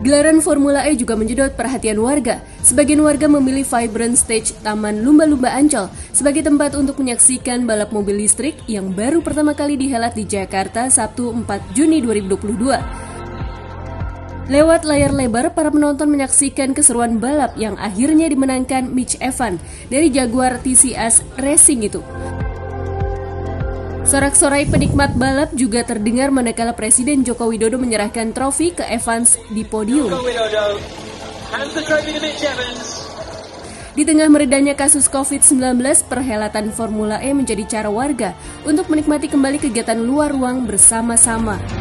Gelaran Formula E juga menjedot perhatian warga. Sebagian warga memilih Vibrant Stage Taman Lumba-Lumba Ancol sebagai tempat untuk menyaksikan balap mobil listrik yang baru pertama kali dihelat di Jakarta Sabtu 4 Juni 2022. Lewat layar lebar, para penonton menyaksikan keseruan balap yang akhirnya dimenangkan Mitch Evans dari Jaguar TCS Racing itu. Sorak-sorai penikmat balap juga terdengar manakala Presiden Joko Widodo menyerahkan trofi ke Evans di podium. Di tengah meredanya kasus COVID-19, perhelatan Formula E menjadi cara warga untuk menikmati kembali kegiatan luar ruang bersama-sama.